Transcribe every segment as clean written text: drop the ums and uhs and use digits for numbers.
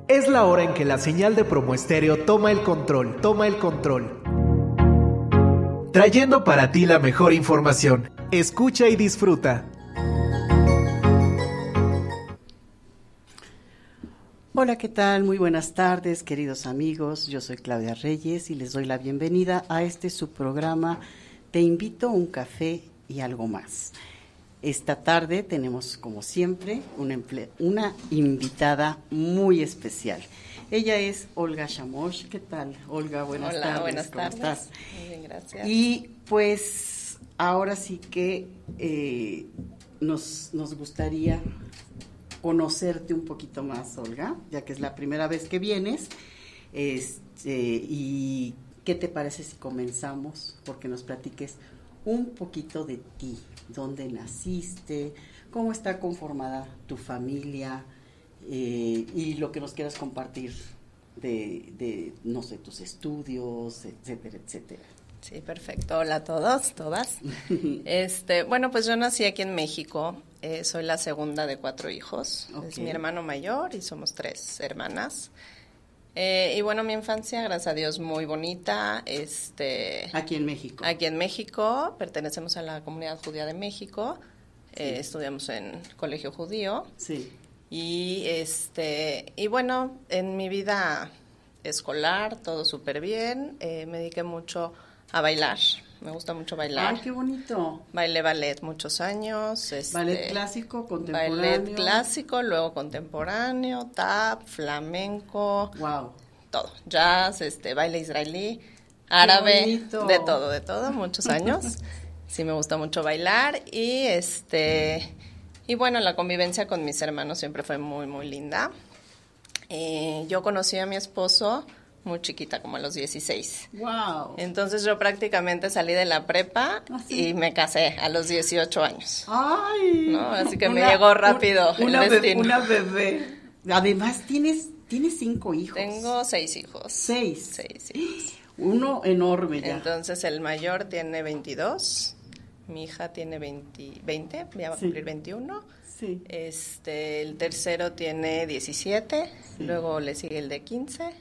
Es la hora en que la señal de Promo Estéreo toma el control. Trayendo para ti la mejor información. Escucha y disfruta. Hola, ¿qué tal? Muy buenas tardes, queridos amigos. Yo soy Claudia Reyes y les doy la bienvenida a su programa Te invito a un café y algo más. Esta tarde tenemos, como siempre, una invitada muy especial. Ella es Olga Chamosh. ¿Qué tal, Olga? Buenas tardes. Hola, buenas tardes. ¿Cómo estás? Muy bien, gracias. Y pues ahora sí que nos gustaría conocerte un poquito más, Olga, ya que es la primera vez que vienes. ¿Y qué te parece si comenzamos? Porque nos platiques un poquito de ti, dónde naciste, cómo está conformada tu familia y lo que nos quieras compartir de no sé, tus estudios, etcétera, etcétera. Sí, perfecto. Hola a todos, todas. Bueno, pues yo nací aquí en México. Soy la segunda de 4 hijos. Okay. Es mi hermano mayor y somos 3 hermanas. Y bueno, mi infancia, gracias a Dios, muy bonita. Aquí en México. Aquí en México, pertenecemos a la comunidad judía de México. Sí. Estudiamos en colegio judío. Sí. Y bueno, en mi vida escolar, todo súper bien. Me dediqué mucho a bailar. Me gusta mucho bailar. ¡Ay, qué bonito! Bailé ballet muchos años. ¿Ballet clásico, contemporáneo? Ballet clásico, luego contemporáneo, tap, flamenco. ¡Wow! Todo. Jazz, baile israelí, árabe, de todo, muchos años. Sí, me gusta mucho bailar y bueno, la convivencia con mis hermanos siempre fue muy, muy linda. Yo conocí a mi esposo muy chiquita, como a los 16. ¡Wow! Entonces yo prácticamente salí de la prepa y me casé a los 18 años. ¡Ay! ¿No? Así que me llegó rápido el destino. Una bebé. Además, ¿tienes 5 hijos? Tengo 6 hijos. 6. 6 hijos. Uno enorme ya. Entonces el mayor tiene 22, mi hija tiene 20, ya va a cumplir 21. Sí. El tercero tiene 17, sí. Luego le sigue el de 15.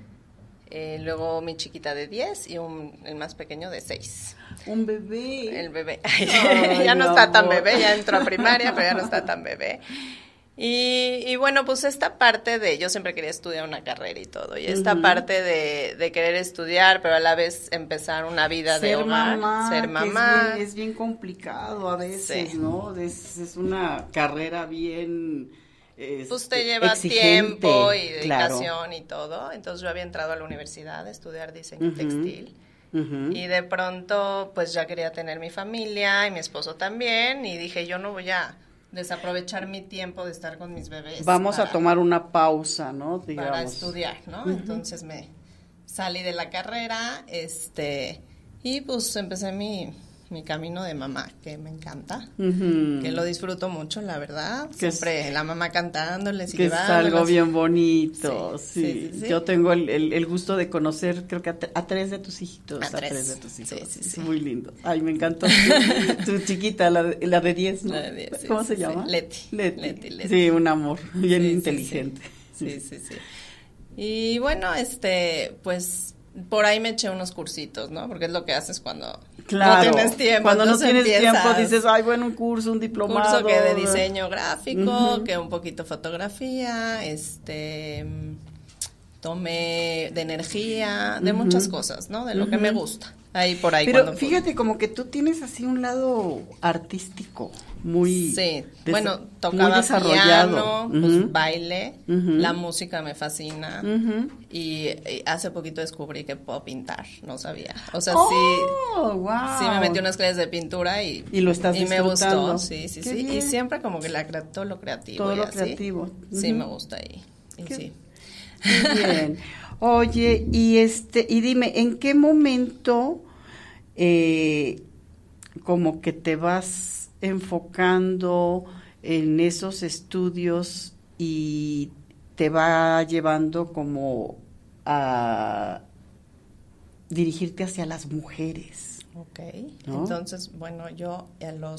Luego mi chiquita de 10 y el más pequeño de 6. Un bebé. El bebé. Ay, ya no está tan bebé, ya entró a primaria, pero ya no está tan bebé. Y bueno, pues esta parte yo siempre quería estudiar una carrera y todo, y esta parte de querer estudiar, pero a la vez empezar una vida de hogar, ser mamá. Es bien complicado a veces, sí. ¿No? Es una carrera bien... pues te lleva exigente, tiempo y dedicación, claro. Y todo. Entonces yo había entrado a la universidad a estudiar diseño textil. Y de pronto pues ya quería tener mi familia y mi esposo también, y dije, yo no voy a desaprovechar mi tiempo de estar con mis bebés. Vamos a tomar una pausa, ¿no? Digamos. Para estudiar, ¿no? Entonces me salí de la carrera, y pues empecé mi camino de mamá, que me encanta, que lo disfruto mucho, la verdad. Siempre la mamá cantándoles y que es algo bien bonito, sí. Yo tengo el gusto de conocer, creo que a 3 de tus hijitos. A 3 de tus hijos. Sí. Es muy lindo. Ay, me encantó tu chiquita, la de 10, ¿no? La de 10, ¿Cómo se llama? Leti. Sí, un amor, bien inteligente. Sí. Y bueno, pues por ahí me eché unos cursitos, ¿no? Porque es lo que haces cuando no tienes tiempo. Cuando no tienes tiempo dices, ay, bueno, un curso, un diplomado. Un curso que de diseño gráfico, que un poquito fotografía, tomé de energía, de muchas cosas, ¿no? De lo que me gusta. Ahí por ahí. Pero fíjate, como que tú tienes así un lado artístico muy bueno, tocaba piano, pues baile, la música me fascina, y hace poquito descubrí que puedo pintar, no sabía, o sea, sí me metí unas clases de pintura y lo estás disfrutando. Me gustó, sí, y siempre como que todo lo creativo. Todo lo creativo. Sí, me gusta y sí. Muy bien. Oye, y dime, ¿en qué momento como que te vas enfocando en esos estudios y te va llevando como a dirigirte hacia las mujeres? Okay, ¿no? Entonces, bueno, yo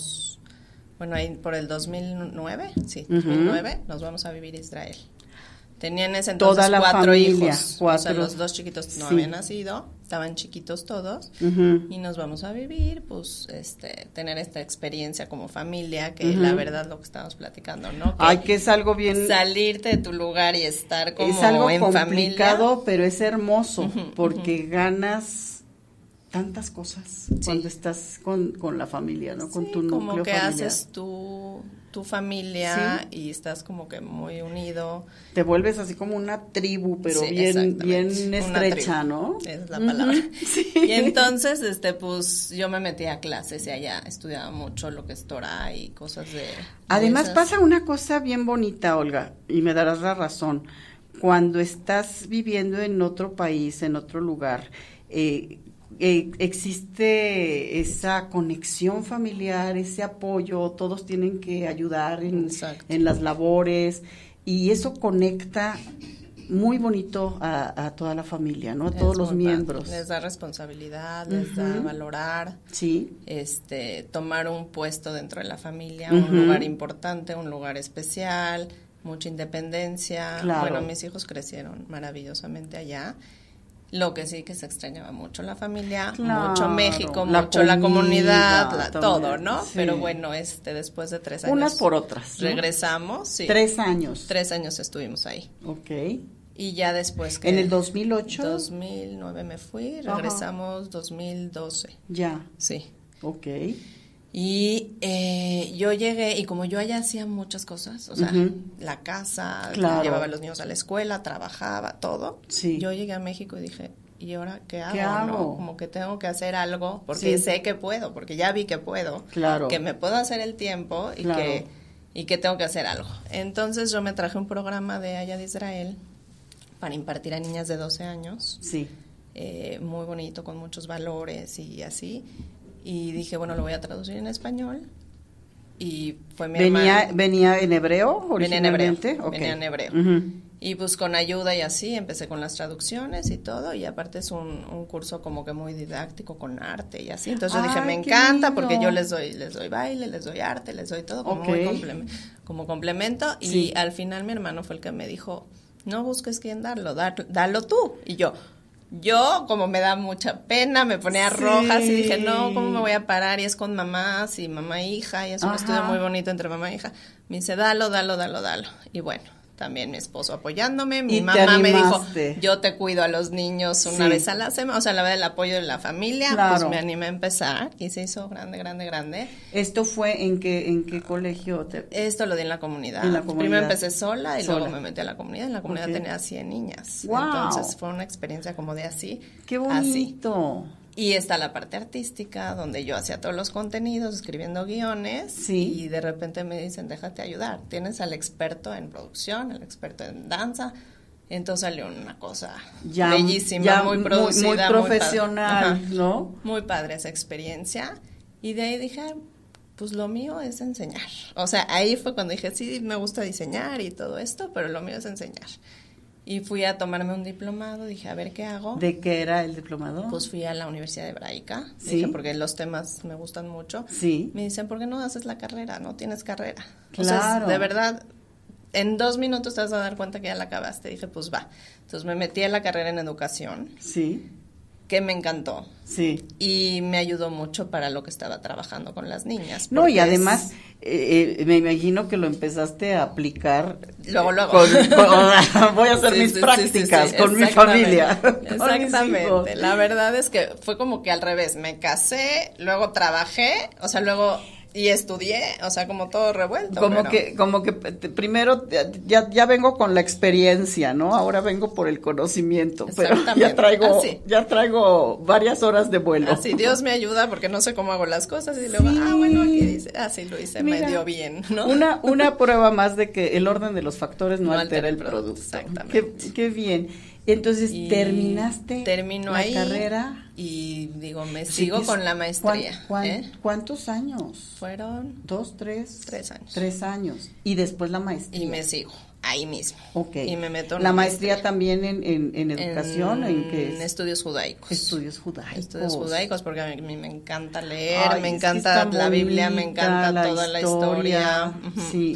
ahí por el 2009, 2009, nos vamos a vivir a Israel. Tenía en ese entonces Toda la 4 familia, hijos. 4. O sea, los 2 chiquitos no Sí. habían nacido, estaban chiquitos todos, y nos vamos a vivir, pues, tener esta experiencia como familia, que la verdad lo que estamos platicando, ¿no? Que es algo bien... Salirte de tu lugar y estar como es algo en complicado, familia. pero es hermoso, porque ganas tantas cosas cuando estás con la familia, ¿no? Con tu núcleo como que familiar. haces tu familia y estás como que muy unido. Te vuelves así como una tribu, pero Sí, bien exactamente. estrecha, Una tribu, ¿no? es la palabra. Sí. Y entonces, pues, yo me metí a clases y allá estudiaba mucho lo que es Torah y cosas de... Además esas. pasa una cosa bien bonita, Olga, y me darás la razón. Cuando estás viviendo en otro país, en otro lugar, existe esa conexión familiar, ese apoyo, todos tienen que ayudar en las labores, y eso conecta muy bonito a toda la familia, ¿no? A todos los miembros. Padre. Les da responsabilidad, les da valorar, sí, tomar un puesto dentro de la familia, un lugar importante, un lugar especial, mucha independencia. Claro. Bueno, mis hijos crecieron maravillosamente allá. Lo que sí que se extrañaba mucho la familia, claro, mucho México, la mucho la comunidad, también, todo, ¿no? sí. Pero bueno, después de 3 años. Unas por otras, ¿no? Regresamos, sí. 3 años. 3 años estuvimos ahí. Ok. Y ya después que... ¿En el 2008? 2009 me fui, regresamos 2012. Ya. Sí. Ok. Y yo llegué, y como yo allá hacía muchas cosas, o sea, la casa, claro, llevaba a los niños a la escuela, trabajaba, todo. Sí. Yo llegué a México y dije, ¿y ahora qué hago? ¿Qué hago? ¿No? Como que tengo que hacer algo, porque sé que puedo, porque ya vi que puedo. Claro. Que me puedo hacer el tiempo y, claro, que tengo que hacer algo. Entonces yo me traje un programa de allá de Israel para impartir a niñas de 12 años. Sí. Muy bonito, con muchos valores y así. Y dije, bueno, lo voy a traducir en español. Y fue mi hermana. ¿Venía en hebreo originalmente? Venía en hebreo. Y pues con ayuda y así, empecé con las traducciones y todo. Y aparte es un curso como que muy didáctico con arte y así. Entonces yo dije, me encanta lindo, porque yo les doy baile, les doy arte, les doy todo como muy como complemento. Sí. Y al final mi hermano fue el que me dijo, no busques quién darlo, dalo tú. Y yo, como me da mucha pena, me ponía rojas y dije, no, ¿cómo me voy a parar? Y es con mamás y mamá e hija, y es un estudio muy bonito entre mamá e hija. Me dice, dalo. Y bueno, también mi esposo apoyándome, mi mamá me dijo, yo te cuido a los niños una vez a la semana, o sea, la verdad, el apoyo de la familia, claro, pues me animé a empezar y se hizo grande. ¿Esto fue en qué colegio? Esto lo di en la comunidad. Primero empecé sola y luego me metí a la comunidad. En la comunidad tenía 100 niñas. Wow. Entonces fue una experiencia como de así. ¡Qué bonito! Así. Y está la parte artística, donde yo hacía todos los contenidos, escribiendo guiones. Sí. Y de repente me dicen, déjate ayudar. Tienes al experto en producción, al experto en danza. Entonces salió una cosa bellísima, muy producida. Muy profesional, muy ¿no? Muy padre esa experiencia. Y de ahí dije, pues lo mío es enseñar. O sea, ahí fue cuando dije, sí, me gusta diseñar y todo esto, pero lo mío es enseñar. Y fui a tomarme un diplomado, dije, a ver qué hago. ¿De qué era el diplomado? Pues fui a la Universidad Hebraica, ¿Sí? Dije, porque los temas me gustan mucho. Sí. Me dicen, ¿por qué no haces la carrera? No tienes carrera. Claro. O sea, de verdad, en 2 minutos te vas a dar cuenta que ya la acabaste. Dije, pues va. Entonces me metí a la carrera en educación. Sí. Que me encantó. Sí. Y me ayudó mucho para lo que estaba trabajando con las niñas. No, y además, me imagino que lo empezaste a aplicar. Luego. Voy a hacer mis prácticas con mi familia. Exactamente. La verdad es que fue como que al revés. Me casé, luego trabajé, o sea, luego... Y estudié, o sea, como todo revuelto. Como que primero ya vengo con la experiencia, ¿no? Ahora vengo por el conocimiento, pero ya traigo varias horas de vuelo. Así, Dios me ayuda porque no sé cómo hago las cosas y luego, bueno, aquí dice, así lo hice, me dio bien, ¿no? Una prueba más de que el orden de los factores no altera el producto. Exactamente. Qué bien. Entonces, ¿terminaste la carrera? Y digo, me sigo con la maestría. ¿Cuántos años? Fueron 2, 3. 3 años. 3 años. Y después la maestría. Y me sigo ahí mismo. Okay. Y me meto en la maestría también en educación, ¿en qué es? En estudios judaicos. Estudios judaicos, porque a mí me encanta leer, me encanta la Biblia, me encanta toda la historia. Sí.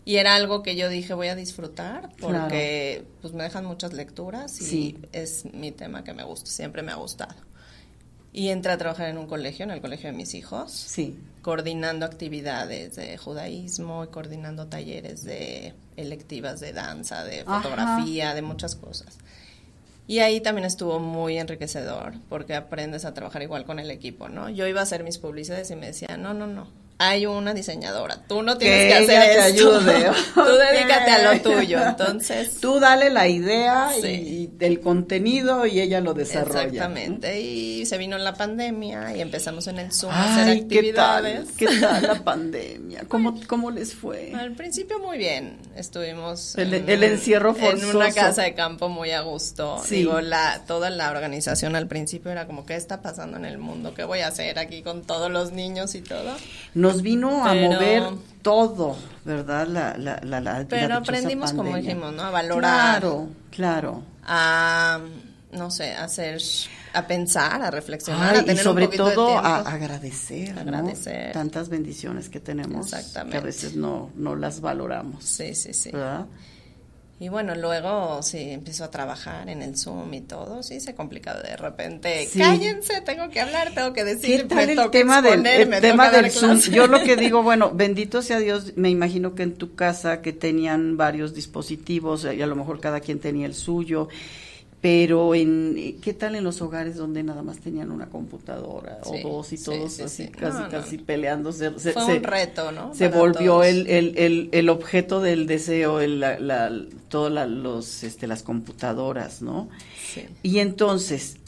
Y era algo que yo dije, voy a disfrutar, porque pues me dejan muchas lecturas y es mi tema que me gusta, siempre me ha gustado. Y entré a trabajar en un colegio, en el colegio de mis hijos, coordinando actividades de judaísmo y coordinando talleres de electivas de danza, de fotografía, de muchas cosas. Y ahí también estuvo muy enriquecedor, porque aprendes a trabajar igual con el equipo, ¿no? Yo iba a hacer mis publicidades y me decían, no, hay una diseñadora, tú no tienes que hacer esto, tú dedícate a lo tuyo, entonces. Tú dale la idea y el contenido y ella lo desarrolla. Exactamente, y se vino la pandemia y empezamos en el Zoom a hacer actividades. ¿Qué tal la pandemia? ¿Cómo les fue? Al principio muy bien, estuvimos el encierro forzoso. En una casa de campo muy a gusto. Digo, toda la organización al principio era como, ¿qué está pasando en el mundo? ¿Qué voy a hacer aquí con todos los niños y todo? Nos vino a mover todo, ¿verdad? Pero aprendimos, pandemia. Como dijimos, ¿no? A valorar. Claro. A, no sé, a pensar, a reflexionar, a tener y sobre un poquito todo de tiempo. A agradecer, ¿no? Tantas bendiciones que tenemos. Exactamente. Que a veces no las valoramos. Sí. ¿Verdad? Y bueno, luego empezó a trabajar en el Zoom y todo, se complicado de repente. Cállense, tengo que hablar, tengo que decir. ¿Qué tal el tema del Zoom? Yo lo que digo, bueno, bendito sea Dios, me imagino que en tu casa que tenían varios dispositivos y a lo mejor cada quien tenía el suyo, pero ¿qué tal en los hogares donde nada más tenían una computadora o dos y todos así casi peleándose? Fue un reto, ¿no? Se volvió el objeto del deseo, todas las computadoras, ¿no? Sí. Y entonces,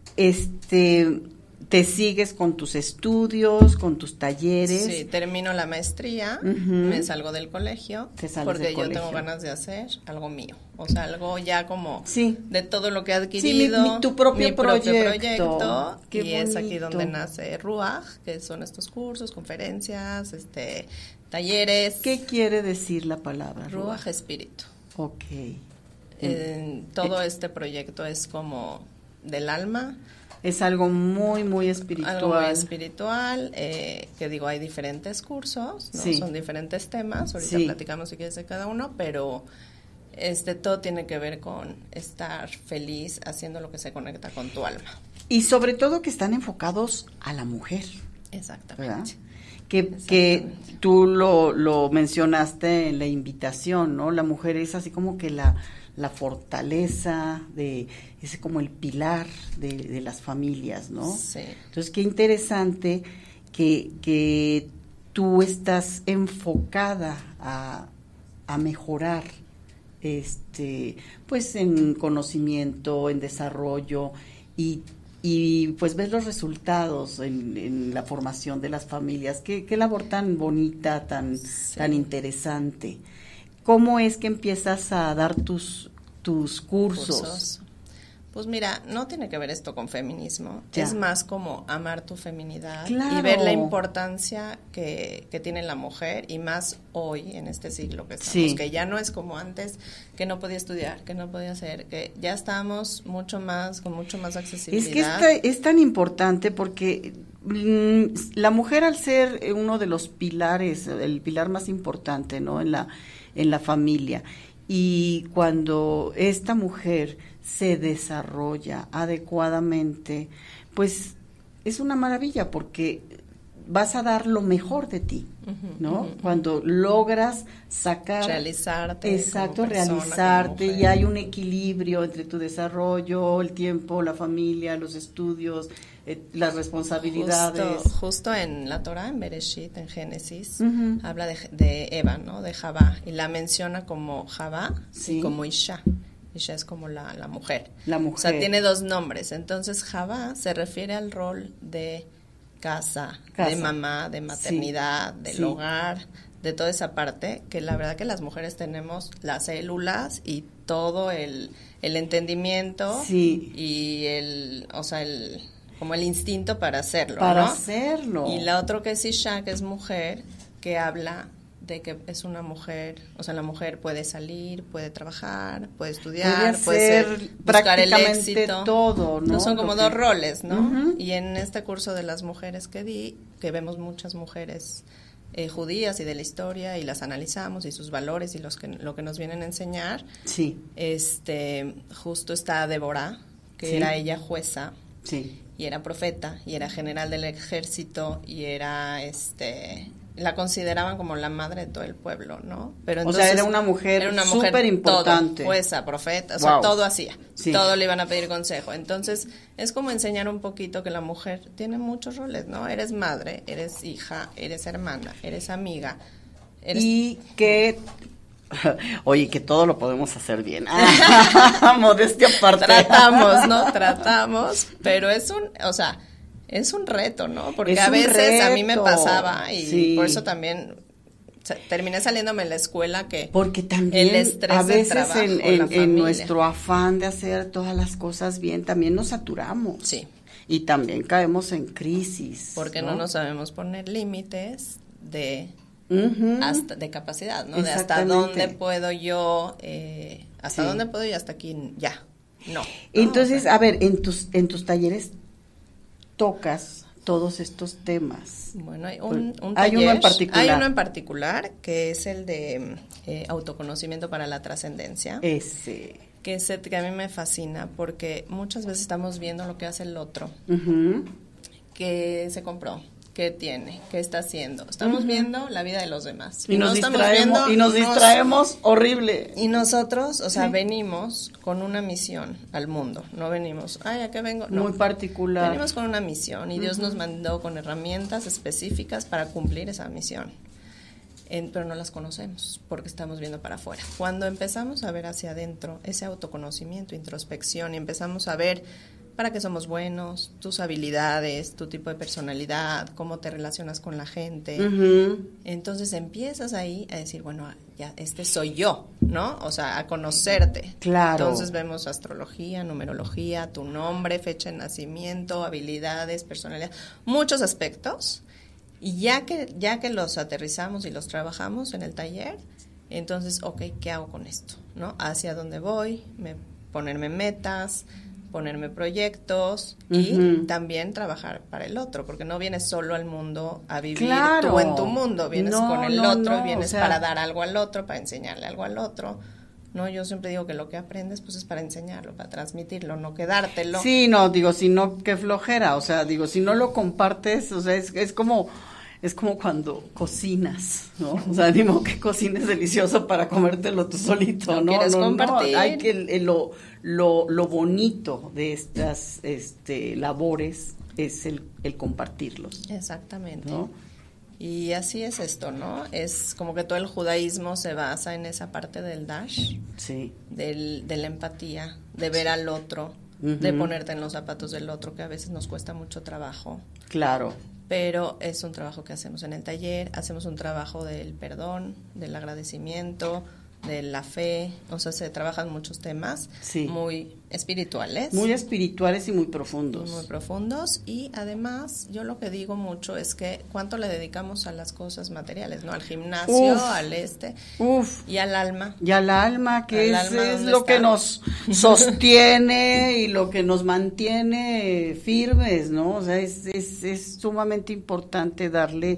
te sigues con tus estudios, con tus talleres. Sí, termino la maestría, me salgo del colegio, porque yo tengo ganas de hacer algo mío, o sea, algo ya como de todo lo que he adquirido, tu propio proyecto. Qué bonito. Es aquí donde nace Ruach, que son estos cursos, conferencias, talleres. ¿Qué quiere decir la palabra Ruach? Espíritu. Okay. Todo este proyecto es como del alma. Es algo muy, muy espiritual. Algo muy espiritual, que digo, hay diferentes cursos, ¿no? Son diferentes temas, ahorita platicamos si quieres de cada uno, pero todo tiene que ver con estar feliz haciendo lo que se conecta con tu alma. Y sobre todo que están enfocados a la mujer. Exactamente. Que tú lo mencionaste en la invitación, ¿no? La mujer es así como que la fortaleza ese como el pilar de las familias, ¿no? Sí. Entonces, qué interesante que tú estás enfocada a mejorar, pues en conocimiento, en desarrollo y pues ves los resultados en la formación de las familias. Qué labor tan bonita, tan interesante. ¿Cómo es que empiezas a dar tus cursos? Pues mira, no tiene que ver esto con feminismo, es más como amar tu feminidad y ver la importancia que tiene la mujer, y más hoy en este siglo que estamos, que ya no es como antes, que no podía estudiar, que no podía hacer, que ya estamos con mucho más accesibilidad. Es que es tan importante porque la mujer, al ser uno de los pilares, el pilar más importante, ¿no? en la familia, y cuando esta mujer se desarrolla adecuadamente, pues es una maravilla porque vas a dar lo mejor de ti, ¿no? Cuando logras sacar, realizarte, realizarte, y hay un equilibrio entre tu desarrollo, el tiempo, la familia, los estudios, las responsabilidades. Justo en la Torah, en Bereshit, en Génesis, habla de Eva, ¿no? De Javá, y la menciona como Javá y como Isha. Isha es como la mujer. La mujer. O sea, tiene dos nombres. Entonces, Javá se refiere al rol de casa, de mamá, de maternidad, del hogar, de toda esa parte, que la verdad que las mujeres tenemos las células y todo el entendimiento y como el instinto para hacerlo, hacerlo. Y la otra que es Isha, que es mujer, que habla de que es una mujer, o sea, la mujer puede salir, puede trabajar, puede estudiar, puede buscar el éxito, todo, ¿no? Son como dos roles, ¿no? Y en este curso de las mujeres que di, que vemos muchas mujeres judías y de la historia y las analizamos y sus valores y lo que nos vienen a enseñar. Sí. Justo está Débora, que Sí. era ella jueza. Sí. Y era profeta, y era general del ejército, y era, la consideraban como la madre de todo el pueblo, ¿no? Pero entonces, o sea, era una mujer súper importante. Todo, jueza, profeta, o Wow. sea, todo hacía, Sí. todo le iban a pedir consejo. Entonces, es como enseñar un poquito que la mujer tiene muchos roles, ¿no? Eres madre, eres hija, eres hermana, eres amiga. Y que... Oye, que todo lo podemos hacer bien. Modestia aparte. Tratamos, ¿no? Tratamos, pero es un reto, ¿no? Porque Es a un veces a mí reto. me pasaba y Sí. por eso también terminé saliéndome en la escuela que porque también el estrés a del veces trabajo, la en familia. nuestro afán de hacer todas las cosas bien, también nos saturamos. Sí. Y también caemos en crisis. Porque no nos sabemos poner límites de Ujú. hasta de capacidad, ¿no? De hasta Exactamente. dónde puedo yo, hasta Sí. dónde puedo y hasta aquí ya. No. Entonces, O sea, a ver, en tus talleres tocas todos estos temas. bueno, hay un Hay taller, uno en particular. Hay uno en particular que es el de autoconocimiento para la trascendencia. Ese. Que a mí me fascina porque muchas veces estamos viendo lo que hace el otro, Ujú. que se compró, qué tiene, qué está haciendo. Estamos viendo la vida de los demás. Y nos no estamos distraemos, viendo y nos distraemos horrible. Y nosotros, o sea, Sí. venimos con una misión al mundo. No venimos, ay, ¿a qué vengo? No. Muy particular. Venimos con una misión y Dios nos mandó con herramientas específicas para cumplir esa misión. Pero no las conocemos porque estamos viendo para afuera. Cuando empezamos a ver hacia adentro ese autoconocimiento, introspección y empezamos a ver para qué somos buenos, tus habilidades, tu tipo de personalidad, cómo te relacionas con la gente, Ujú. entonces empiezas ahí a decir, bueno, ya soy yo, ¿no? O sea, a conocerte. Claro. Entonces vemos astrología, numerología, tu nombre, fecha de nacimiento, habilidades, personalidad, muchos aspectos. Y ya que los aterrizamos y los trabajamos en el taller, entonces, ok, ¿qué hago con esto? ¿No? ¿Hacia dónde voy? Ponerme metas, ponerme proyectos y Ujú. también trabajar para el otro, porque no vienes solo al mundo a vivir Claro. tú en tu mundo, vienes No, con el no, otro, no, vienes o sea, para dar algo al otro, para enseñarle algo al otro. No, yo siempre digo que lo que aprendes pues es para enseñarlo, para transmitirlo, no quedártelo. Sí, no, digo, si no, qué flojera, o sea, digo, si no lo compartes, o sea, es como cuando cocinas, ¿no? O sea, digo, que cocines delicioso para comértelo tú solito, No ¿no? quieres No, compartir. hay que lo bonito de estas labores es el compartirlos, Exactamente. ¿no? Y así es esto, ¿no? Es como que todo el judaísmo se basa en esa parte del dash, Sí. de la empatía, de ver al otro, de ponerte en los zapatos del otro, que a veces nos cuesta mucho trabajo. Claro. Pero es un trabajo que hacemos en el taller, hacemos un trabajo del perdón, del agradecimiento, de la fe, o sea, se trabajan muchos temas Sí. muy espirituales. Muy espirituales y muy profundos. Muy profundos, y además yo lo que digo mucho es que cuánto le dedicamos a las cosas materiales, ¿no? Al gimnasio, Uf. al Uf. y al alma. Y al alma, que Al alma, es ¿dónde lo está? que nos sostiene y lo que nos mantiene firmes, ¿no? O sea, es sumamente importante darle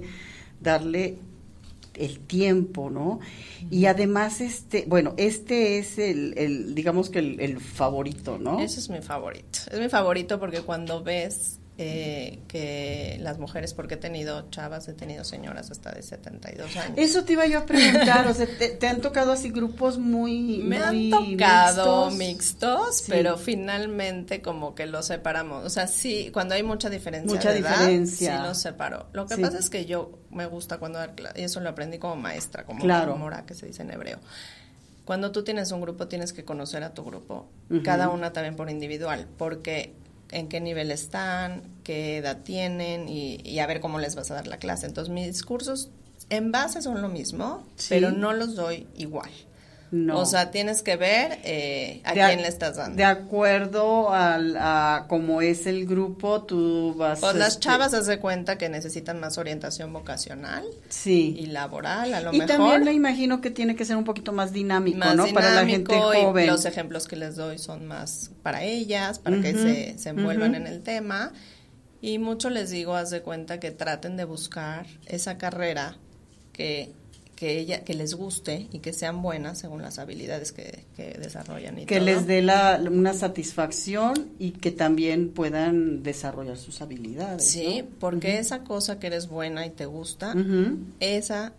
el tiempo, ¿no? Y además, bueno, este es el digamos que el favorito, ¿no? Ese es mi favorito. Es mi favorito porque cuando ves que las mujeres, porque he tenido señoras hasta de 72 años. Eso te iba yo a preguntar, o sea, te han tocado así grupos muy Me muy han tocado mixtos? mixtos, Sí. pero finalmente como que los separamos. O sea, sí, cuando hay mucha diferencia Mucha de diferencia. edad, sí los separo. Lo que Sí. pasa es que yo me gusta cuando dar clases, y eso lo aprendí como maestra, como Claro. mora, que se dice en hebreo. Cuando tú tienes un grupo, tienes que conocer a tu grupo, Ujú. cada una también por individual, porque en qué nivel están, qué edad tienen y a ver cómo les vas a dar la clase. Entonces, mis cursos en base son lo mismo, Sí. pero no los doy igual. No. O sea, tienes que ver a quién le estás dando. De acuerdo a cómo es el grupo, tú vas Pues las chavas haz de cuenta que necesitan más orientación vocacional sí. y laboral, a lo Y mejor. también me imagino que tiene que ser un poquito más dinámico, Más ¿no? Para la dinámico, gente joven. y los ejemplos que les doy son más para ellas, para que Ujú, se envuelvan ujú. en el tema. Y mucho les digo, haz de cuenta que traten de buscar esa carrera que les guste y que sean buenas según las habilidades que desarrollan y que todo. les dé una satisfacción y que también puedan desarrollar sus habilidades. Sí, ¿no? porque esa cosa que eres buena y te gusta, esa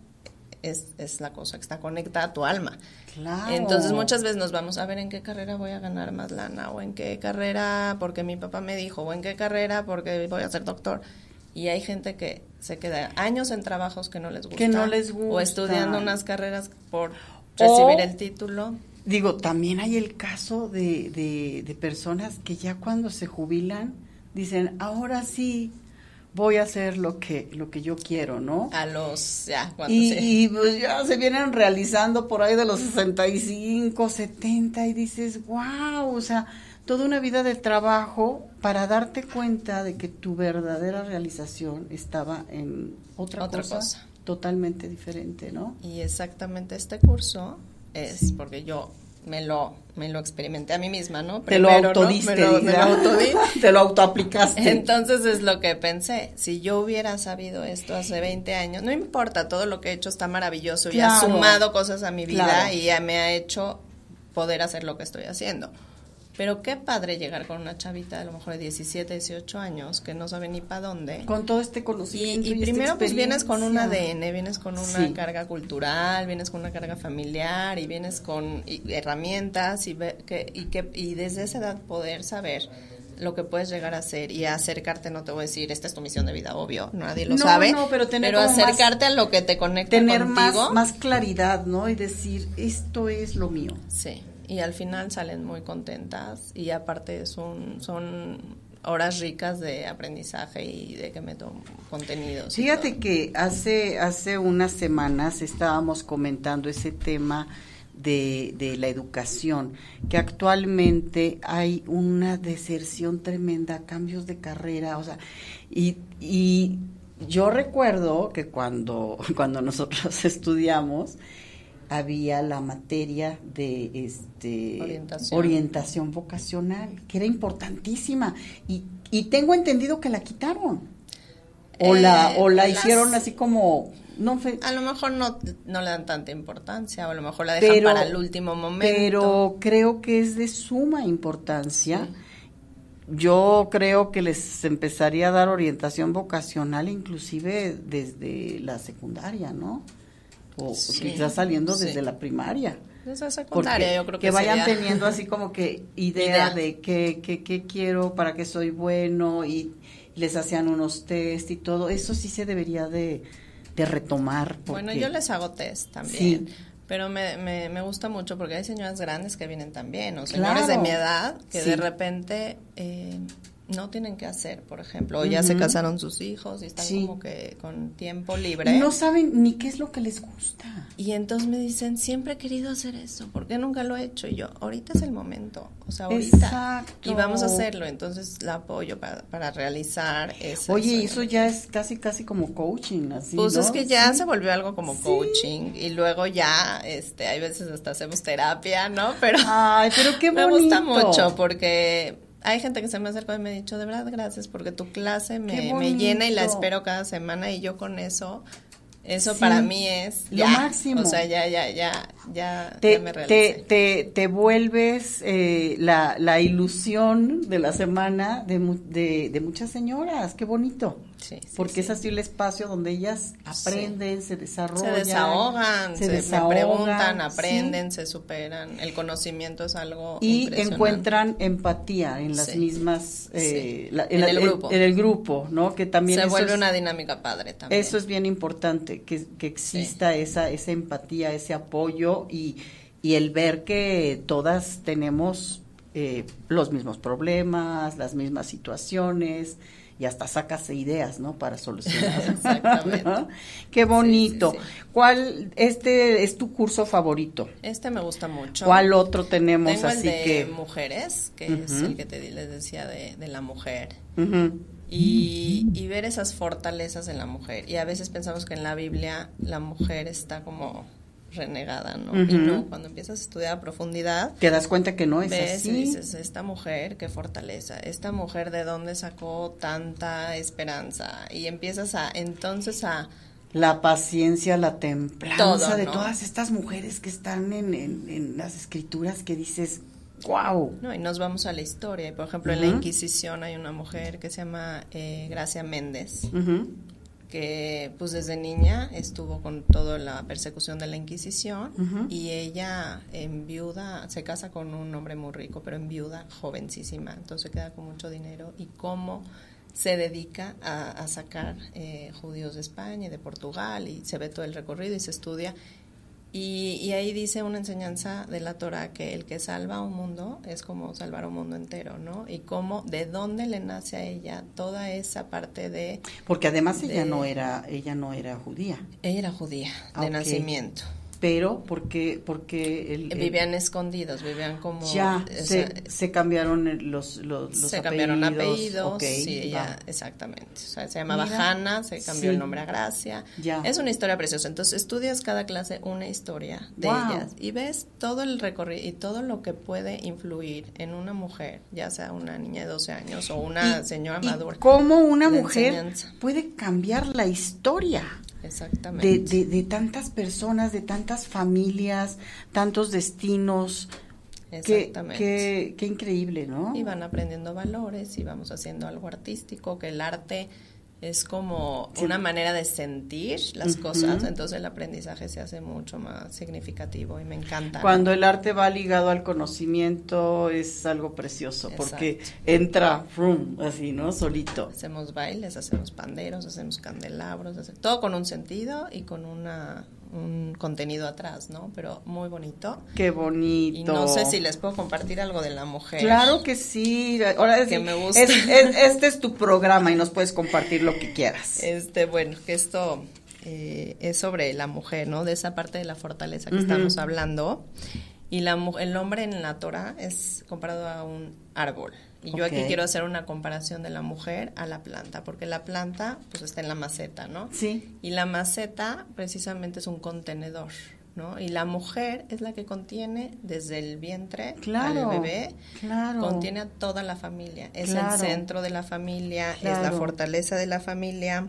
es la cosa que está conectada a tu alma. Claro. Entonces muchas veces nos vamos a ver en qué carrera voy a ganar más lana, o en qué carrera porque mi papá me dijo, o en qué carrera porque voy a ser doctor. Y hay gente que se queda años en trabajos que no les gusta. Que no les gusta. O estudiando unas carreras por recibir el título. Digo, también hay el caso de personas que ya cuando se jubilan dicen, ahora sí voy a hacer lo que yo quiero, ¿no? A los, ya, cuando y pues ya se vienen realizando por ahí de los 65, 70 y dices, wow, o sea, toda una vida de trabajo para darte cuenta de que tu verdadera realización estaba en otra cosa totalmente diferente, ¿no? Y exactamente este curso es porque yo me lo experimenté a mí misma, ¿no? Primero, te lo autodiste, ¿no? me lo autodí. Te lo autoaplicaste. Entonces es lo que pensé, si yo hubiera sabido esto hace 20 años, no importa, todo lo que he hecho está maravilloso, y ha sumado cosas a mi vida y ya me ha hecho poder hacer lo que estoy haciendo. Pero qué padre llegar con una chavita a lo mejor de 17, 18 años que no sabe ni para dónde. Con todo este conocimiento y primero pues vienes con un ADN, vienes con una sí. carga cultural, vienes con una carga familiar y vienes con herramientas y desde esa edad poder saber lo que puedes llegar a hacer y acercarte, no te voy a decir, esta es tu misión de vida, obvio, nadie lo sabe, pero acercarte a lo que te conecta tener contigo. más claridad, ¿no? Y decir, esto es lo mío. Sí. Y al final salen muy contentas y aparte son horas ricas de aprendizaje y de que meto contenidos. Fíjate que hace unas semanas estábamos comentando ese tema de la educación, que actualmente hay una deserción tremenda, cambios de carrera, o sea, y yo recuerdo que cuando nosotros estudiamos, había la materia de orientación vocacional, que era importantísima, y tengo entendido que la quitaron, o la hicieron así como, no sé. A lo mejor no le dan tanta importancia, o a lo mejor la dejan para el último momento. Pero creo que es de suma importancia. Sí. Yo creo que les empezaría a dar orientación vocacional inclusive desde la secundaria, ¿no? O quizás saliendo desde la primaria. Desde la secundaria, porque yo creo que vayan teniendo así como que idea de qué quiero, para qué soy bueno, y les hacían unos test y todo. Eso sí se debería de retomar. Bueno, yo les hago test también. Sí. Pero me gusta mucho porque hay señoras grandes que vienen también, o señores de mi edad que de repente no tienen qué hacer, por ejemplo, o ya se casaron sus hijos y están como que con tiempo libre. No saben ni qué es lo que les gusta. Y entonces me dicen, siempre he querido hacer eso, ¿por qué nunca lo he hecho? Y yo, ahorita es el momento, o sea, ahorita. Exacto. Y vamos a hacerlo, entonces la apoyo para realizar eso. Oye, eso ya es casi como coaching, así, pues, ¿no? Es que ya se volvió algo como coaching, y luego ya, hay veces hasta hacemos terapia, ¿no? Pero qué bonito. Me gusta mucho porque hay gente que se me acercó y me ha dicho, de verdad, gracias, porque tu clase me llena y la espero cada semana, y yo con eso para mí es lo máximo. O sea, ya me realicé. Te vuelves la ilusión de la semana de muchas señoras, qué bonito. Sí, porque es así el espacio donde ellas aprenden, se desarrollan, se desahogan, me preguntan, aprenden, se superan. El conocimiento es algo impresionante. Y encuentran empatía en las mismas en el grupo. En el grupo, ¿no? Que también se vuelve una dinámica padre también. Eso es bien importante, que exista esa empatía, ese apoyo y el ver que todas tenemos los mismos problemas, las mismas situaciones, y hasta sacas ideas, ¿no? Para solucionar. Exactamente. ¿No? Qué bonito. Sí. ¿Cuál es tu curso favorito? Me gusta mucho. ¿Cuál otro tenemos? Tengo así el de que mujeres, que es el que les decía de la mujer. Uh-huh. Y ver esas fortalezas en la mujer. Y a veces pensamos que en la Biblia la mujer está como renegada, ¿no? Uh-huh. Y no, cuando empiezas a estudiar a profundidad, te das cuenta que no es ves así. Y dices, esta mujer, qué fortaleza, esta mujer de dónde sacó tanta esperanza, y empiezas entonces a La paciencia, la templanza todo, de ¿no? todas estas mujeres que están en las escrituras que dices, wow. No, y nos vamos a la historia. Y por ejemplo, en la Inquisición hay una mujer que se llama Gracia Méndez, que pues desde niña estuvo con toda la persecución de la Inquisición, y ella en viuda se casa con un hombre muy rico, pero en viuda jovencísima, entonces queda con mucho dinero, y cómo se dedica a sacar judíos de España y de Portugal, y se ve todo el recorrido y se estudia. Y ahí dice una enseñanza de la Torah, que el que salva un mundo es como salvar un mundo entero, ¿no? Y cómo, de dónde le nace a ella toda esa parte de... Porque además ella no era judía. Ella era judía, de nacimiento. Pero porque vivían escondidos, vivían como... Ya, se cambiaron los se cambiaron apellidos, okay, sí, ella, exactamente. O sea, se llamaba Hannah, se cambió el nombre a Gracia. Ya. Es una historia preciosa. Entonces, estudias cada clase una historia de ellas y ves todo el recorrido y todo lo que puede influir en una mujer, ya sea una niña de 12 años o una señora madura. ¿Cómo una mujer puede cambiar la historia? Exactamente. De tantas personas, de tantas familias, tantos destinos. Exactamente. Qué increíble, ¿no? Y van aprendiendo valores y vamos haciendo algo artístico, que el arte es como una manera de sentir las cosas, entonces el aprendizaje se hace mucho más significativo y me encanta. Cuando el arte va ligado al conocimiento es algo precioso, porque entra así, ¿no? Solito. Hacemos bailes, hacemos panderos, hacemos candelabros, todo con un sentido y con un contenido atrás, ¿no? Pero muy bonito. Qué bonito. Y no sé si les puedo compartir algo de la mujer. Claro que sí. Ahora que me gusta. Este es tu programa y nos puedes compartir lo que quieras. Bueno, que esto es sobre la mujer, ¿no? De esa parte de la fortaleza que estamos hablando. Y el hombre en la Torah es comparado a un árbol. Y yo aquí quiero hacer una comparación de la mujer a la planta, porque la planta pues está en la maceta, ¿no? Sí. Y la maceta precisamente es un contenedor, ¿no? Y la mujer es la que contiene desde el vientre al bebé, contiene a toda la familia, es el centro de la familia, es la fortaleza de la familia,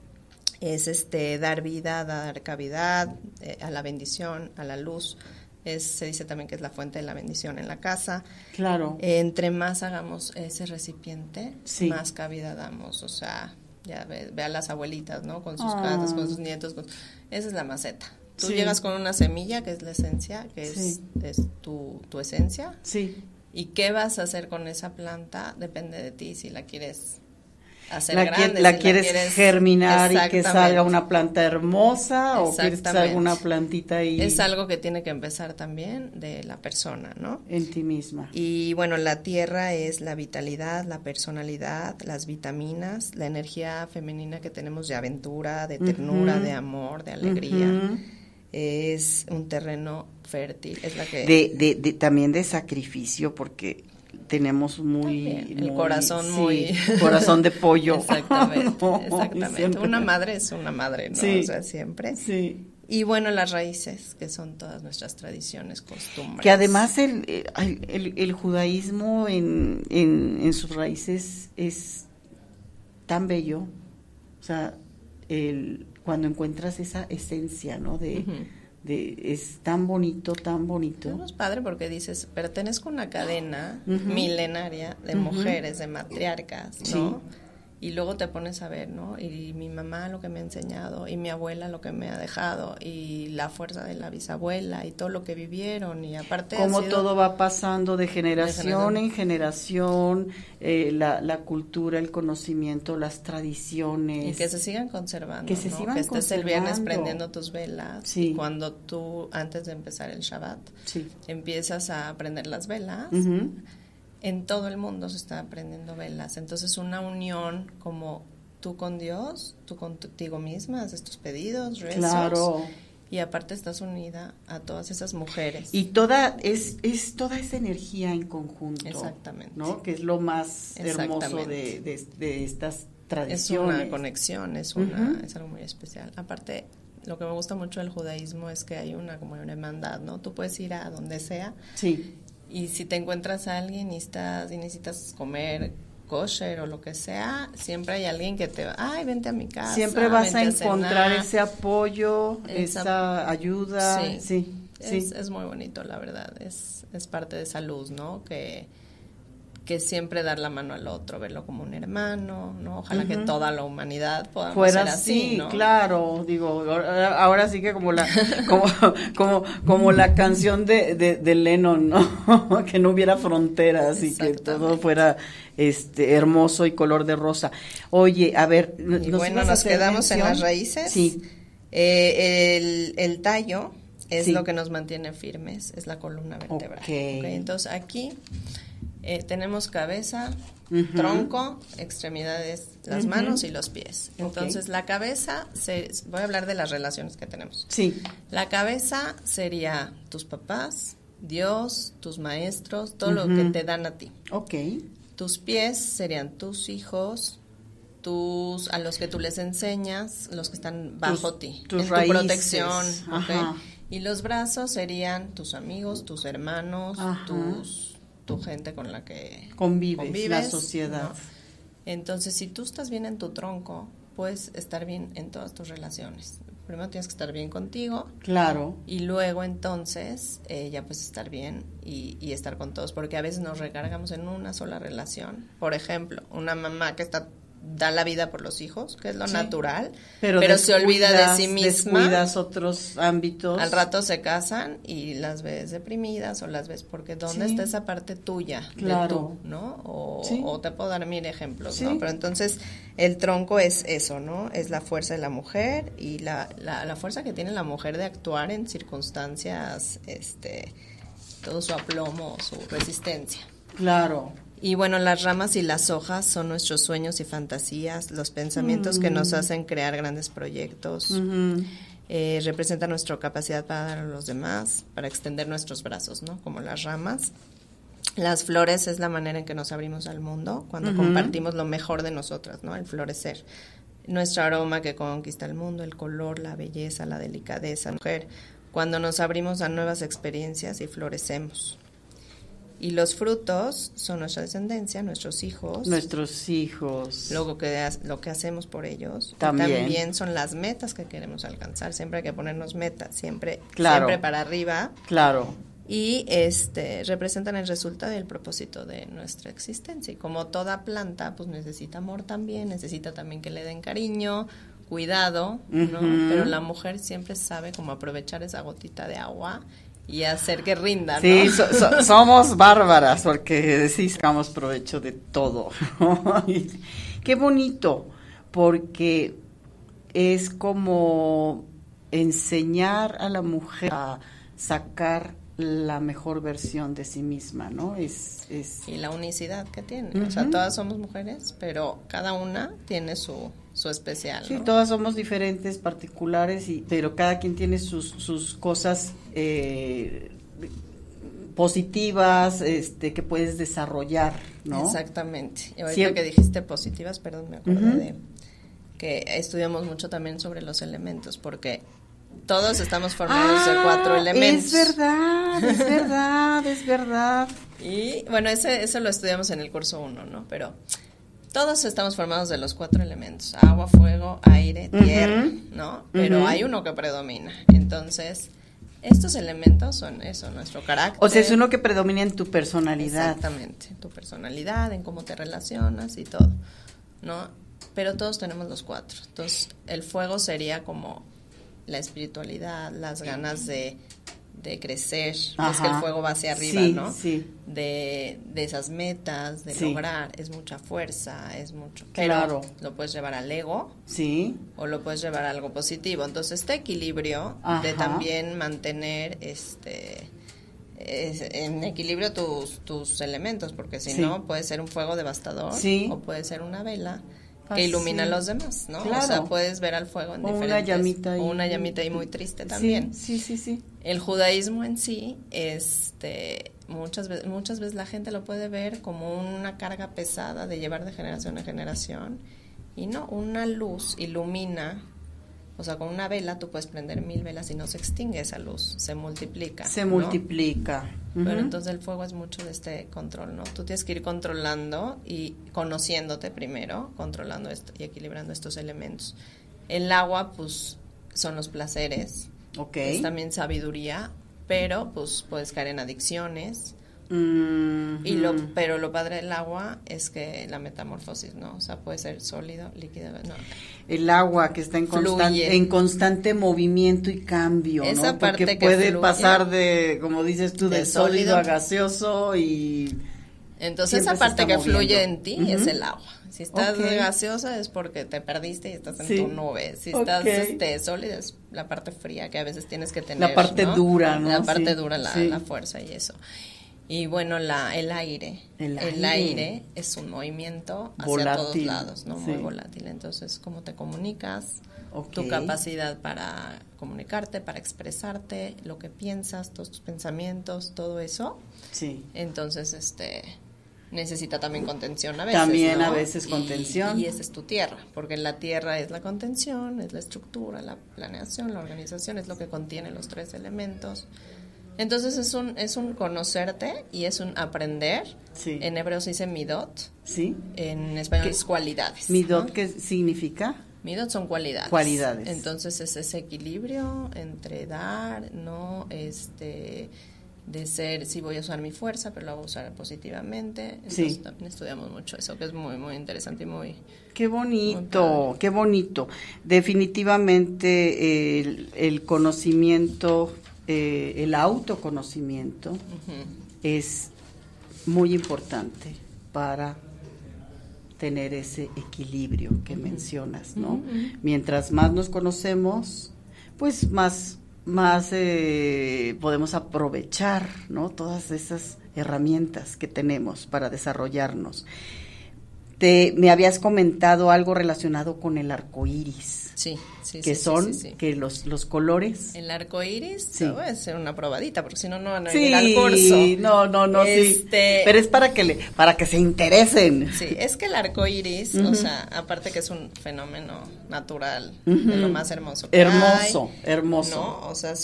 es dar vida, dar cavidad a la bendición, a la luz. Se dice también que es la fuente de la bendición en la casa. Claro. Entre más hagamos ese recipiente, más cabida damos. O sea, ya ve a las abuelitas, ¿no? Con sus casas, con sus nietos. Esa es la maceta. Tú llegas con una semilla, que es la esencia, que es tu esencia. Sí. ¿Y qué vas a hacer con esa planta? Depende de ti, si la quieres hacer grande. La quieres germinar y que salga una planta hermosa, o quieres que salga una plantita y... Es algo que tiene que empezar también de la persona, ¿no? En ti misma. Y bueno, la tierra es la vitalidad, la personalidad, las vitaminas, la energía femenina que tenemos de aventura, de ternura, de amor, de alegría. Es un terreno fértil, es la que... También de sacrificio, porque... tenemos el corazón corazón de pollo. Exactamente. Una madre es una madre, ¿no? O sea, siempre. Sí. Y bueno, las raíces, que son todas nuestras tradiciones, costumbres. Que además el judaísmo en sus raíces es tan bello, o sea, cuando encuentras esa esencia, ¿no? Es tan bonito, tan bonito. Es padre porque dices, pertenezco a una cadena milenaria de mujeres, de matriarcas, ¿no? Sí. Y luego te pones a ver, ¿no? Y mi mamá lo que me ha enseñado, y mi abuela lo que me ha dejado, y la fuerza de la bisabuela, y todo lo que vivieron, y aparte... Cómo todo va pasando de generación en generación, la cultura, el conocimiento, las tradiciones. Y que se sigan conservando, que se sigan conservando. Estés el viernes prendiendo tus velas, y cuando tú, antes de empezar el Shabbat, empiezas a prender las velas... En todo el mundo se está prendiendo velas, entonces una unión como tú con Dios, tú contigo misma, haces tus pedidos, rezos, y aparte estás unida a todas esas mujeres. Y toda toda esa energía en conjunto. Exactamente. ¿No? Que es lo más hermoso de estas tradiciones. Es una conexión, es algo muy especial. Aparte, lo que me gusta mucho del judaísmo es que hay una hermandad, ¿no? Tú puedes ir a donde sea. Sí. Y si te encuentras a alguien y necesitas comer kosher o lo que sea, siempre hay alguien que te va, ay, vente a mi casa. Siempre vas a vente encontrar cenar. ese apoyo, esa ayuda. Sí. Es muy bonito, la verdad. Es parte de esa luz, ¿no? Que siempre dar la mano al otro, verlo como un hermano, ¿no? Ojalá que toda la humanidad podamos fuera ser así, ¿no? Claro, digo, ahora sí que como la canción de Lennon, ¿no? Que no hubiera fronteras y que todo fuera hermoso y color de rosa. Oye, a ver, nos quedamos en las raíces. Sí. El tallo es sí. lo que nos mantiene firmes, es la columna vertebral. Okay. Entonces aquí tenemos cabeza, tronco, extremidades, las manos y los pies. Entonces la cabeza, voy a hablar de las relaciones que tenemos. Sí. La cabeza sería tus papás, Dios, tus maestros, todo lo que te dan a ti. Okay. Tus pies serían tus hijos, a los que tú les enseñas, los que están bajo ti, tus en raíces. Tu protección. ¿Okay? Y los brazos serían tus amigos, tus hermanos, tu gente con la que convives, la sociedad. ¿no? Entonces, si tú estás bien en tu tronco, puedes estar bien en todas tus relaciones. Primero tienes que estar bien contigo. Claro. Y luego, entonces, ya puedes estar bien y estar con todos. Porque a veces nos recargamos en una sola relación. Por ejemplo, una mamá que da la vida por los hijos, que es lo natural, pero se olvida de sí misma. Descuidas otros ámbitos. Al rato se casan y las ves deprimidas o las ves porque ¿dónde está esa parte tuya de tú, ¿no? O te puedo dar 1000 ejemplos, ¿no? Pero entonces el tronco es eso, ¿no? Es la fuerza de la mujer y la fuerza que tiene la mujer de actuar en circunstancias, todo su aplomo, su resistencia. Claro. Y bueno, las ramas y las hojas son nuestros sueños y fantasías, los pensamientos que nos hacen crear grandes proyectos, representan nuestra capacidad para dar a los demás, para extender nuestros brazos, ¿no? Como las ramas. Las flores es la manera en que nos abrimos al mundo, cuando compartimos lo mejor de nosotras, ¿no? El florecer. Nuestro aroma que conquista el mundo, el color, la belleza, la delicadeza, mujer, cuando nos abrimos a nuevas experiencias y florecemos. Y los frutos son nuestra descendencia, nuestros hijos. Luego lo que hacemos por ellos. También son las metas que queremos alcanzar. Siempre hay que ponernos metas, siempre para arriba. Claro. Y representan el resultado y el propósito de nuestra existencia. Y como toda planta, pues necesita amor también, necesita también que le den cariño, cuidado, ¿no? Pero la mujer siempre sabe cómo aprovechar esa gotita de agua y hacer que rinda, ¿no? Sí, somos bárbaras porque sí sacamos provecho de todo. Qué bonito, porque es como enseñar a la mujer a sacar la mejor versión de sí misma, ¿no? Y la unicidad que tiene, o sea, todas somos mujeres, pero cada una tiene su especial, sí, ¿no? Todas somos diferentes, particulares, pero cada quien tiene sus cosas positivas, que puedes desarrollar, ¿no? Exactamente. Y ahorita que dijiste positivas, perdón, me acordé de que estudiamos mucho también sobre los elementos, porque todos estamos formados de 4 elementos. Es verdad. Y bueno, eso lo estudiamos en el curso 1, ¿no? Pero todos estamos formados de los 4 elementos: agua, fuego, aire, tierra, ¿no? Pero hay uno que predomina. Entonces, estos elementos son eso, nuestro carácter. O sea, es uno que predomina en tu personalidad. Exactamente, tu personalidad, en cómo te relacionas y todo, ¿no? Pero todos tenemos los 4. Entonces, el fuego sería como la espiritualidad, las ganas de crecer, es que el fuego va hacia arriba, ¿no? Sí. De esas metas, de lograr, es mucha fuerza, es mucho. Pero lo puedes llevar al ego, o lo puedes llevar a algo positivo. Entonces, este equilibrio de también mantener en equilibrio tus elementos, porque si no, puede ser un fuego devastador, o puede ser una vela que ilumina a los demás, ¿no? Claro. O sea, puedes ver al fuego en diferentes... una llamita y muy triste también. Sí. El judaísmo en sí, muchas veces la gente lo puede ver como una carga pesada de llevar de generación a generación, y no, una luz ilumina O sea, con una vela tú puedes prender 1000 velas y no se extingue esa luz, se multiplica. Se multiplica. Pero entonces el fuego es mucho de este control, ¿no? Tú tienes que ir controlando y conociéndote primero, controlando esto y equilibrando estos elementos. El agua, pues, son los placeres. Okay. Es también sabiduría, pero pues puedes caer en adicciones. Pero lo padre del agua es que la metamorfosis, ¿no? O sea, puede ser sólido, líquido, no. El agua que está en constante movimiento y cambio, esa ¿no? parte porque que puede fluye, pasar de, como dices tú, de sólido a gaseoso y entonces esa parte que fluye en ti es el agua. Si estás gaseosa es porque te perdiste y estás en tu nube. Si estás sólida es la parte fría que a veces tienes que tener, la parte dura, ¿no? La parte dura, la fuerza y eso. Y bueno, el aire. El aire es un movimiento hacia volátil, todos lados, ¿no? Muy volátil. Entonces, cómo te comunicas, tu capacidad para comunicarte, para expresarte, lo que piensas, todos tus pensamientos, todo eso. Sí. Entonces, necesita también contención a veces, también, ¿no? A veces y, contención. Y esa es tu tierra, porque la tierra es la contención, es la estructura, la planeación, la organización, es lo que contiene los 3 elementos. Entonces es un conocerte y es un aprender. Sí. En hebreo se dice midot. Sí. En español es cualidades. ¿Midot, ¿no? qué significa? Midot son cualidades. Cualidades. Entonces es ese equilibrio entre dar, no, de ser, sí voy a usar mi fuerza, pero la voy a usar positivamente. Entonces también estudiamos mucho eso, que es muy, muy interesante y muy... Qué bonito, qué bonito. Definitivamente el conocimiento, el autoconocimiento es muy importante para tener ese equilibrio que mencionas, ¿no? Mientras más nos conocemos, pues más podemos aprovechar, ¿no? Todas esas herramientas que tenemos para desarrollarnos. Me habías comentado algo relacionado con el arco iris. Sí. Que son que los colores. El arco iris, voy a hacer una probadita, porque si no, no van a venir al curso. Sí, no, sí. Pero es para que se interesen. Sí, es que el arco iris, o sea, aparte que es un fenómeno natural, de lo más hermoso que hermoso. ¿no? O sea,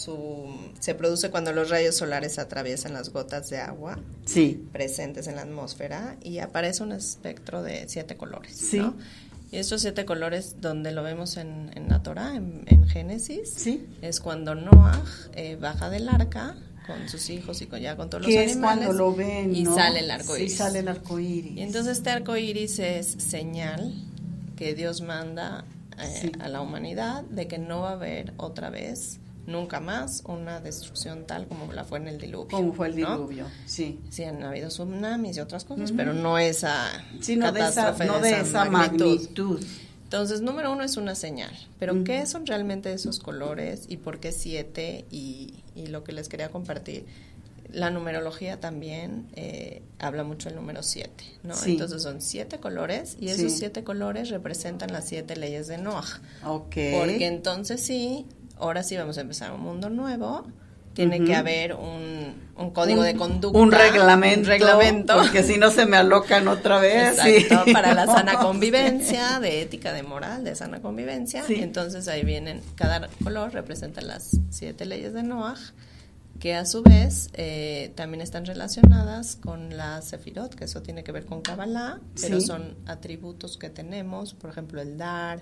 se produce cuando los rayos solares atraviesan las gotas de agua presentes en la atmósfera y aparece un espectro de 7 colores, ¿no? Y estos 7 colores, donde lo vemos en la Torah, en Génesis, es cuando Noah baja del arca con sus hijos y con todos los animales. Es cuando lo ven, y ¿no? sale el arco iris. Sí, sale el arco iris. Y entonces este arco iris es señal que Dios manda a la humanidad de que no va a haber otra vez, nunca más, una destrucción tal como la fue en el diluvio. Como fue el diluvio, Sí, han habido tsunamis y otras cosas, pero no esa catástrofe de esa magnitud. Entonces, número 1 es una señal, pero ¿qué son realmente esos colores y por qué 7? Y lo que les quería compartir, la numerología también habla mucho del número 7, ¿no? Entonces son 7 colores y esos 7 colores representan las 7 leyes de Noah. Porque entonces ahora sí vamos a empezar un mundo nuevo, tiene que haber un código de conducta. Un reglamento. Porque si no se me alocan otra vez. Exacto, para la sana convivencia, de ética, de moral, de sana convivencia. Entonces ahí vienen, cada color representa las 7 leyes de Noah, que a su vez también están relacionadas con la Sefirot, que eso tiene que ver con Kabbalah, pero son atributos que tenemos, por ejemplo el dar,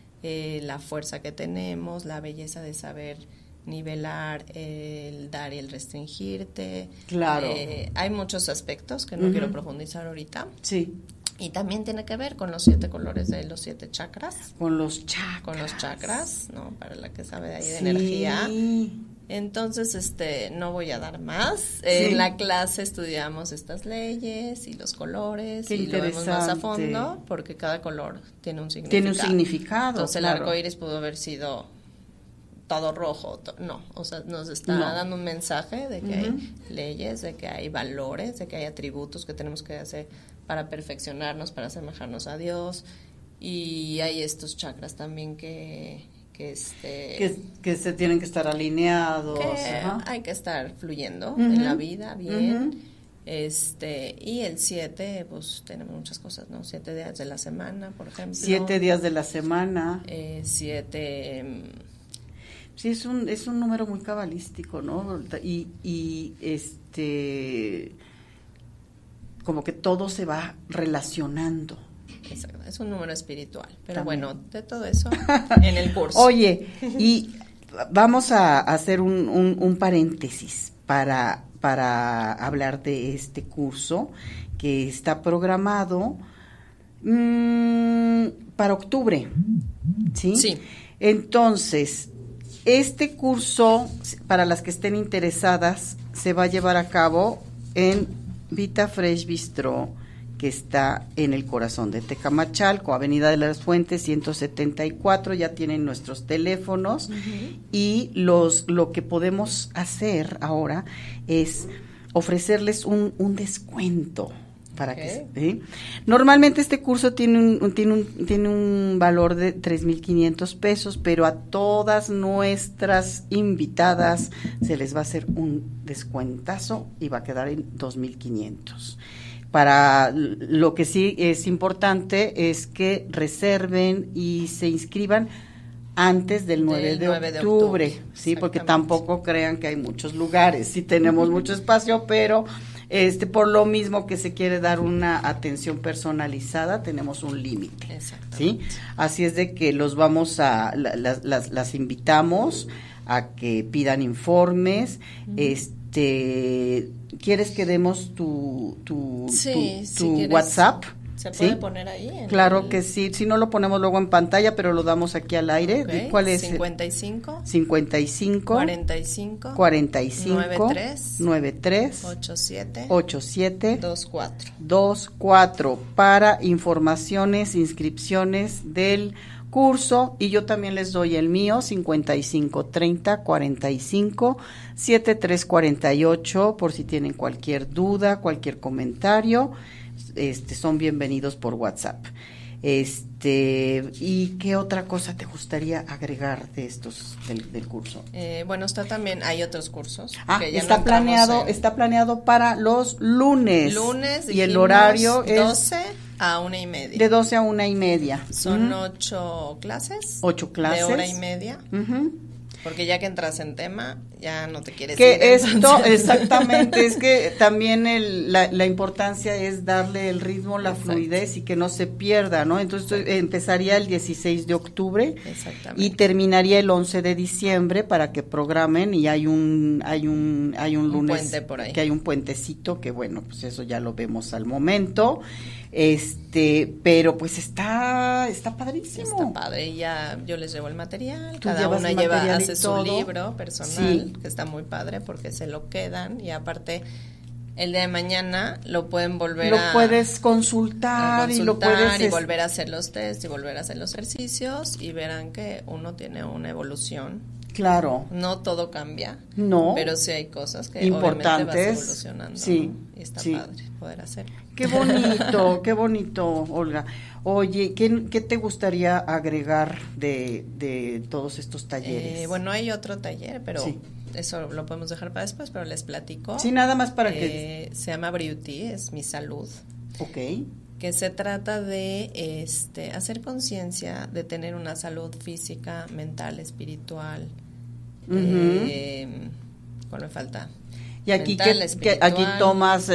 la fuerza que tenemos, la belleza de saber nivelar, el dar y el restringirte. Claro. Hay muchos aspectos que no quiero profundizar ahorita. Sí. Y también tiene que ver con los 7 colores de los 7 chakras. Con los chakras, ¿no? Para la que sabe de ahí de energía. Entonces, no voy a dar más. En la clase estudiamos estas leyes y los colores. Qué y lo vemos más a fondo, porque cada color tiene un significado. Entonces, el arco iris pudo haber sido todo rojo. No, o sea, nos está dando un mensaje de que hay leyes, de que hay valores, de que hay atributos que tenemos que hacer para perfeccionarnos, para asemejarnos a Dios. Y hay estos chakras también que se tienen que estar alineados. Hay que estar fluyendo en la vida bien. Y el 7, pues tenemos muchas cosas, ¿no? 7 días de la semana, por ejemplo. 7 días de la semana. 7... Sí, es un número muy cabalístico, ¿no? Y como que todo se va relacionando. Exacto, es un número espiritual, pero También. bueno, de todo eso en el curso. Oye, y vamos a hacer un paréntesis para hablar de este curso que está programado para octubre, ¿sí? Sí. Entonces, este curso, para las que estén interesadas, se va a llevar a cabo en Vita Fresh Bistro, que está en el corazón de Tecamachalco, Avenida de las Fuentes 174, ya tienen nuestros teléfonos. Y lo que podemos hacer ahora es ofrecerles un descuento para que ¿sí? Normalmente este curso tiene un valor de 3,500 pesos, pero a todas nuestras invitadas se les va a hacer un descuentazo y va a quedar en 2,500. Para lo que sí es importante es que reserven y se inscriban antes del 9 de octubre, sí, porque tampoco crean que hay muchos lugares, sí tenemos mucho espacio, pero por lo mismo que se quiere dar una atención personalizada, tenemos un límite, ¿sí? Así es de que los vamos a, las invitamos a que pidan informes, ¿quieres que demos tu WhatsApp? ¿Se puede poner ahí? Claro que sí, si no lo ponemos luego en pantalla, pero lo damos aquí al aire. Okay. ¿Cuál es? 55 93 87 24 para informaciones, inscripciones del curso, y yo también les doy el mío, 5530-45-7348, por si tienen cualquier duda, cualquier comentario, son bienvenidos por WhatsApp. ¿Y qué otra cosa te gustaría agregar de estos del curso? Bueno, hay otros cursos. Que ya está planeado para los lunes. Y el horario es 12 a 1:30. De 12 a 1:30. Son 8 clases. 8 clases. De 1:30. Porque ya que entras en tema, ya no te quieres que ir. Esto, exactamente, es que también la importancia es darle el ritmo, la fluidez y que no se pierda, ¿no? Entonces empezaría el 16 de octubre y terminaría el 11 de diciembre para que programen, y hay un lunes puente por ahí, que hay un puentecito, que bueno, pues eso ya lo vemos al momento. Pero pues está padrísimo. Está padre, y ya yo les llevo el material, cada una hace su libro personal, que está muy padre porque se lo quedan, y aparte el día de mañana lo pueden puedes consultar y lo puedes y volver a hacer los test y volver a hacer los ejercicios, y verán que uno tiene una evolución. Claro. No todo cambia. No. Pero sí hay cosas que importantes. Obviamente vas evolucionando. Sí. ¿No? Y está padre poder hacerlo. Qué bonito, Olga. Oye, ¿qué te gustaría agregar de todos estos talleres? Bueno, hay otro taller, pero eso lo podemos dejar para después, pero les platico. Sí, nada más para que... Se llama Beauty, es mi salud. Ok. Que se trata de hacer conciencia de tener una salud física, mental, espiritual. ¿Cuál me falta? Y aquí aquí tomas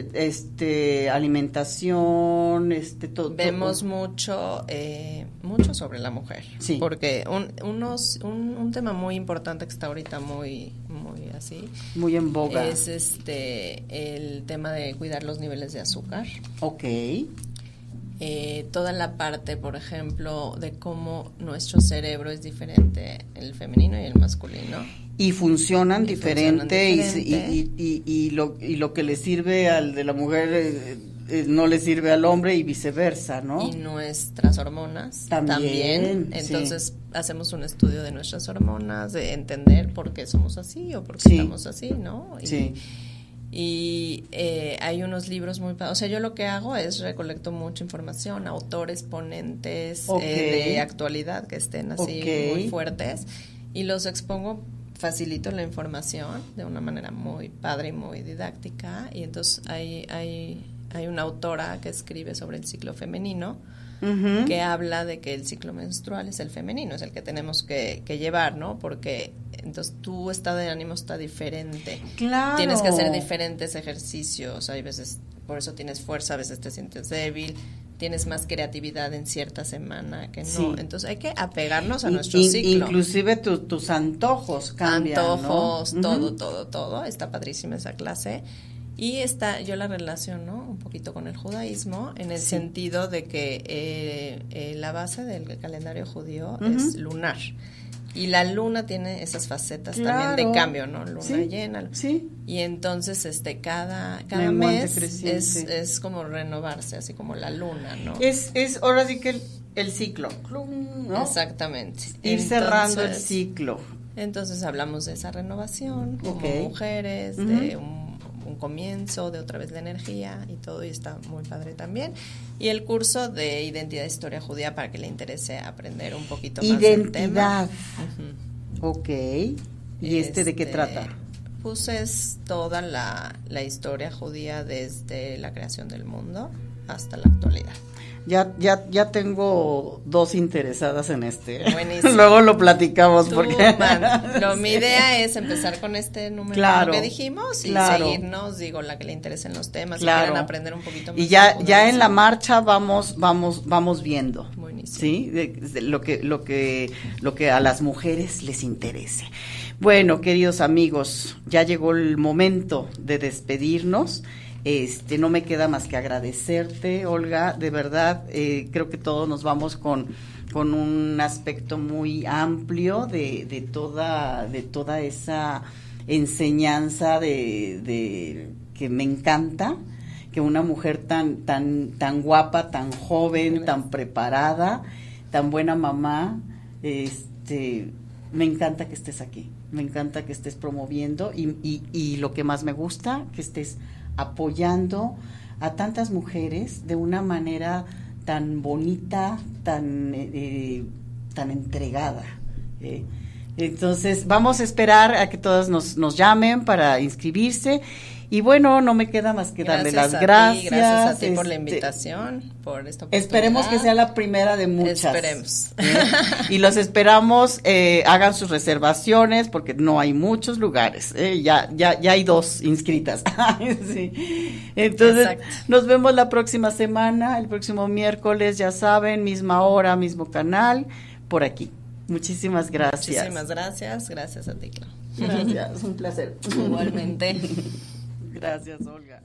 alimentación, vemos mucho sobre la mujer, porque un tema muy importante que está ahorita muy en boga es el tema de cuidar los niveles de azúcar. Okay. Toda la parte, por ejemplo, de cómo nuestro cerebro es diferente, el femenino y el masculino. Y funcionan diferente. Y lo que le sirve al de la mujer no le sirve al hombre, y viceversa, ¿no? Y nuestras hormonas también. Entonces hacemos un estudio de nuestras hormonas, de entender por qué somos así o por qué estamos así, ¿no? Y hay unos libros o sea, yo lo que hago es recolecto mucha información, autores, ponentes de actualidad que estén así muy fuertes, y los expongo facilito la información de una manera muy padre y muy didáctica, y entonces hay una autora que escribe sobre el ciclo femenino, que habla de que el ciclo menstrual es el femenino, es el que tenemos que llevar, ¿no? Porque entonces tu estado de ánimo está diferente. Claro. Tienes que hacer diferentes ejercicios, hay veces, por eso tienes fuerza, a veces te sientes débil, tienes más creatividad en cierta semana que no. Sí. Entonces hay que apegarnos a nuestro ciclo. Inclusive tus antojos cambian, antojos, ¿no? todo. Está padrísima esa clase. Y yo la relaciono un poquito con el judaísmo, en el sentido de que la base del calendario judío es lunar. Y la luna tiene esas facetas también de cambio, ¿no? Luna llena. Sí. Y entonces cada mes es como renovarse, así como la luna, ¿no? Es ahora sí que el ciclo, ¿no? Exactamente. Ir cerrando el ciclo. Entonces hablamos de esa renovación como mujeres, de un comienzo, de otra vez la energía y todo, y está muy padre también. Y el curso de Identidad e Historia Judía para que le interese aprender un poquito más del tema. Ok. ¿Y de qué trata? Pues es toda la historia judía desde la creación del mundo hasta la actualidad. Ya tengo 2 interesadas en este. Buenísimo. Luego lo platicamos mi idea es empezar con este número que dijimos y seguirnos, la que le interesen los temas, y quieran aprender un poquito más. Y ya en la marcha vamos viendo. Buenísimo. ¿Sí? De lo que a las mujeres les interese. Bueno, queridos amigos, ya llegó el momento de despedirnos. No me queda más que agradecerte, Olga, de verdad, creo que todos nos vamos con un aspecto muy amplio de toda esa enseñanza de que me encanta, que una mujer tan guapa, tan joven, tan preparada, tan buena mamá, me encanta que estés aquí, me encanta que estés promoviendo y lo que más me gusta, que estés apoyando a tantas mujeres de una manera tan bonita, tan entregada. Entonces, vamos a esperar a que todas nos llamen para inscribirse. Y bueno, no me queda más que darle las gracias. Gracias a ti por la invitación, por esta oportunidad. Esperemos que sea la primera de muchas. Esperemos. Y los esperamos, hagan sus reservaciones porque no hay muchos lugares. Ya hay 2 inscritas. Sí. Entonces, nos vemos la próxima semana, el próximo miércoles, ya saben, misma hora, mismo canal, por aquí. Muchísimas gracias. Muchísimas gracias. Gracias a ti, Clau. Gracias, un placer. Igualmente. Gracias, Olga.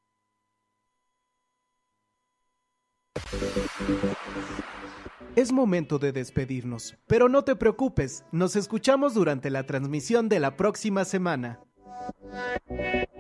Es momento de despedirnos, pero no te preocupes, nos escuchamos durante la transmisión de la próxima semana.